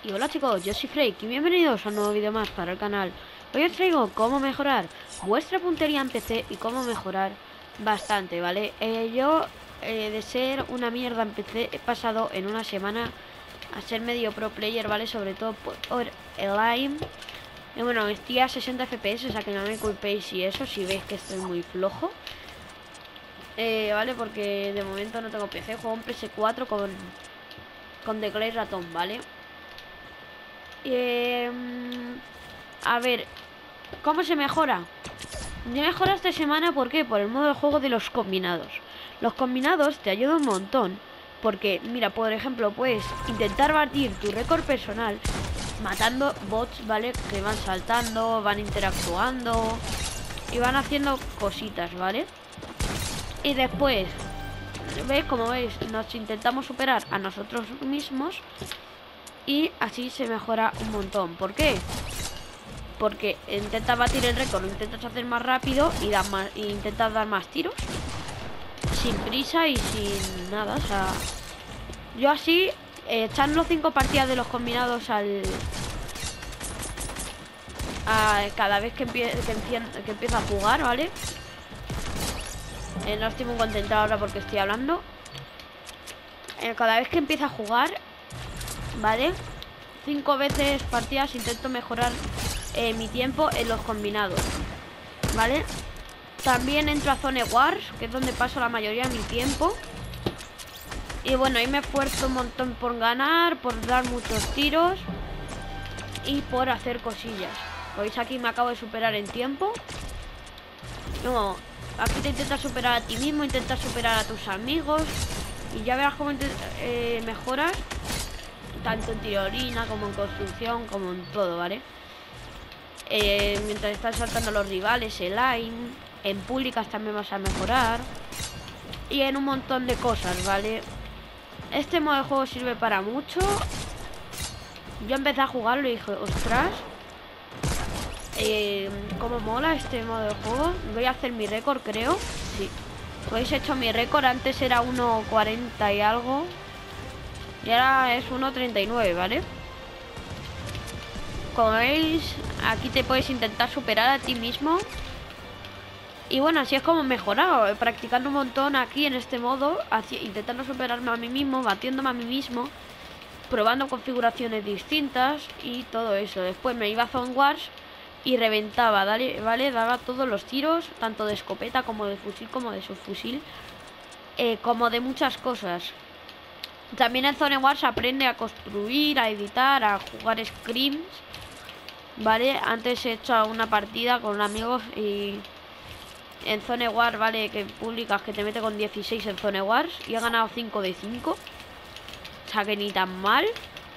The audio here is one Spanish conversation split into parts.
Y hola chicos, yo soy Freak y bienvenidos a un nuevo vídeo más para el canal. Hoy os traigo cómo mejorar vuestra puntería en PC y cómo mejorar bastante, ¿vale? Yo de ser una mierda en PC he pasado en una semana a ser medio pro player, ¿vale? Sobre todo por el aim. Y bueno, estoy a 60 FPS, o sea que no me culpéis si eso, si veis que estoy muy flojo. Vale, porque de momento no tengo PC, juego en PS4 con teclado y ratón, ¿vale? A ver, ¿cómo se mejora? Yo mejora esta semana, ¿por qué? Por el modo de juego de los combinados. Los combinados te ayudan un montón. Porque, mira, por ejemplo, puedes intentar batir tu récord personal matando bots, ¿vale? Que van saltando, van interactuando y van haciendo cositas, ¿vale? Y después, ¿veis? Como veis, nos intentamos superar a nosotros mismos. Y así se mejora un montón. ¿Por qué? Porque intentas batir el récord, lo intentas hacer más rápido y intentas dar más tiros sin prisa y sin nada. O sea, yo así echando 5 partidas de los combinados cada vez que empiezo a jugar, ¿vale? No estoy muy contenta ahora porque estoy hablando. Cada vez que empiezo a jugar, ¿vale? 5 veces partidas intento mejorar mi tiempo en los combinados, ¿vale? También entro a Zone Wars, que es donde paso la mayoría de mi tiempo. Y bueno, ahí me esfuerzo un montón por ganar, por dar muchos tiros y por hacer cosillas. ¿Veis? Aquí me acabo de superar en tiempo. No, aquí te intentas superar a ti mismo, intentas superar a tus amigos y ya verás cómo mejoras tanto en tirolina como en construcción, como en todo, ¿vale? Mientras estás saltando a los rivales, el aim, en públicas también vas a mejorar y en un montón de cosas, ¿vale? Este modo de juego sirve para mucho. Yo empecé a jugarlo y dije, ostras, cómo mola este modo de juego. Voy a hacer mi récord, creo. Sí, pues he hecho mi récord. Antes era 1.40 y algo y ahora es 1.39, ¿vale? Como veis, aquí te puedes intentar superar a ti mismo. Y bueno, así es como he mejorado, practicando un montón aquí en este modo, intentando superarme a mí mismo, batiéndome a mí mismo, probando configuraciones distintas y todo eso. Después me iba a Zone Wars y reventaba, ¿vale? Daba todos los tiros, tanto de escopeta como de fusil, como de subfusil, como de muchas cosas. También en Zone Wars aprende a construir, a editar, a jugar scrims, ¿vale? Antes he hecho una partida con amigos y en Zone Wars, ¿vale? Que publicas que te mete con 16 en Zone Wars y he ganado 5 de 5. O sea que ni tan mal.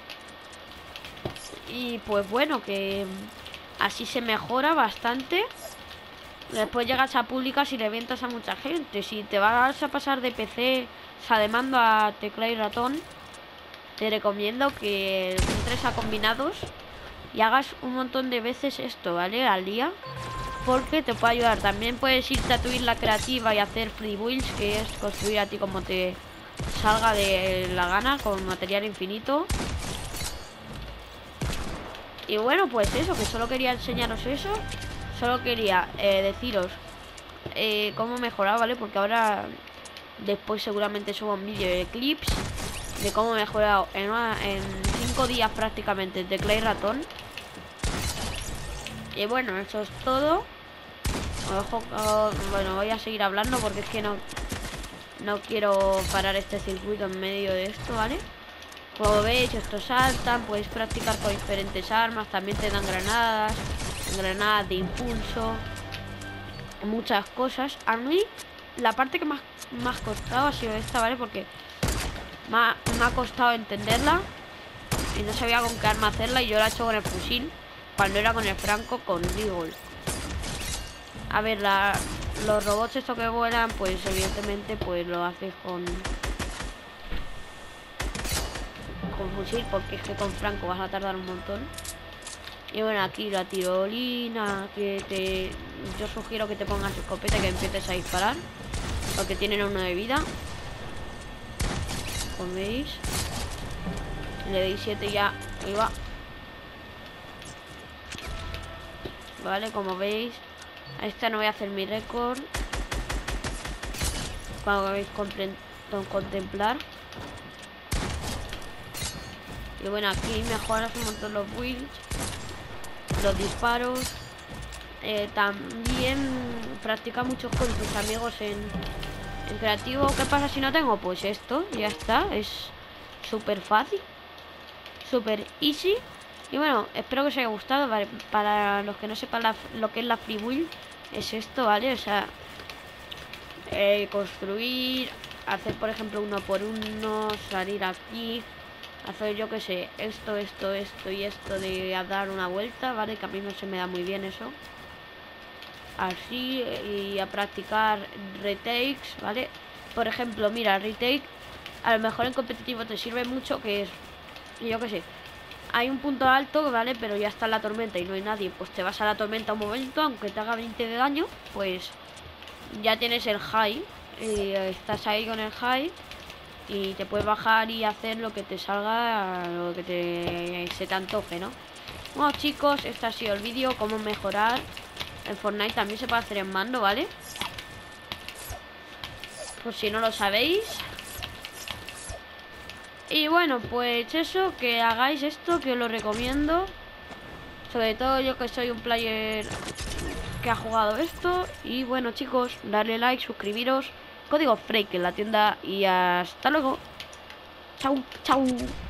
Y pues bueno, que así se mejora bastante. Después llegas a públicas y revientas a mucha gente. Si te vas a pasar de PC, o sea, de mando a teclado y ratón, te recomiendo que entres a combinados y hagas un montón de veces esto, ¿vale? Al día, porque te puede ayudar. También puedes irte a tu isla creativa y hacer free builds, que es construir a ti como te salga de la gana, con material infinito. Y bueno, pues eso, que solo quería enseñaros eso. Solo quería deciros cómo mejorar, ¿vale? Porque ahora después seguramente subo un vídeo de clips de cómo he mejorado en 5 días prácticamente teclado y ratón. Y bueno, eso es todo. Bueno, voy a seguir hablando porque es que no quiero parar este circuito en medio de esto, ¿vale? Como veis, estos saltan, podéis practicar con diferentes armas, también te dan granadas de impulso, muchas cosas. A mí la parte que más costado ha sido esta, ¿vale? Porque me ha costado entenderla y no sabía con qué arma hacerla y yo la he hecho con el fusil, cuando era con el franco, con Deagle. A ver, los robots estos que vuelan, pues evidentemente pues lo haces con fusil, porque es que con franco vas a tardar un montón. Y bueno, aquí la tirolina, yo sugiero que te pongas escopeta y que empieces a disparar, porque tienen 1 de vida, como veis. Le di 7 ya. Ahí va. Vale, como veis. A esta no voy a hacer mi récord. Como veis, contemplar. Y bueno, aquí mejoras un montón los builds, los disparos. También practica mucho con tus amigos en creativo. ¿Qué pasa si no tengo? Pues esto, ya está. Es súper fácil, súper easy. Y bueno, espero que os haya gustado. ¿Vale? Para los que no sepan lo que es la free build, es esto, ¿vale? O sea, construir, hacer por ejemplo 1 por 1, salir aquí, hacer yo que sé, esto y esto de a dar una vuelta, ¿vale? Que a mí no se me da muy bien eso. Así, y a practicar retakes, ¿vale? Por ejemplo, mira, retake a lo mejor en competitivo te sirve mucho, que es, yo que sé, hay un punto alto, ¿vale? Pero ya está la tormenta y no hay nadie, pues te vas a la tormenta un momento, aunque te haga 20 de daño, pues ya tienes el high, y estás ahí con el high y te puedes bajar y hacer lo que te salga, lo que se te antoje, ¿no? Bueno, chicos, este ha sido el vídeo, cómo mejorar. En Fortnite también se puede hacer en mando, ¿vale? Pues si no lo sabéis. Y bueno, pues eso, que hagáis esto, que os lo recomiendo. Sobre todo yo que soy un player que ha jugado esto. Y bueno, chicos, darle like, suscribiros. Código Freak en la tienda. Y hasta luego. Chau, chau.